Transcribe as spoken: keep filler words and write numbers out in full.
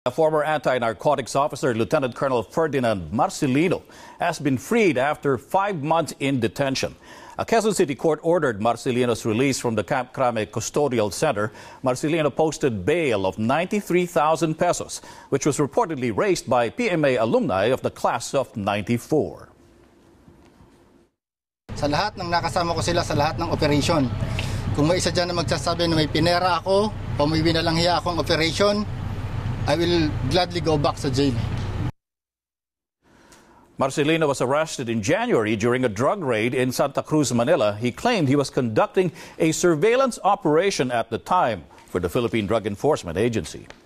A former anti-narcotics officer, Lieutenant Colonel Ferdinand Marcelino, has been freed after five months in detention. A Quezon City court ordered Marcelino's release from the Camp Crame Custodial Center. Marcelino posted bail of ninety-three thousand pesos, which was reportedly raised by P M A alumni of the class of ninety-four. Sa lahat ng nakasama ko sila sa lahat ng operation. Kung may isa dyan na magsasabi na may pinera ako o may binalang hiya akong operation, I will gladly go back to jail. Marcelino was arrested in January during a drug raid in Santa Cruz, Manila. He claimed he was conducting a surveillance operation at the time for the Philippine Drug Enforcement Agency.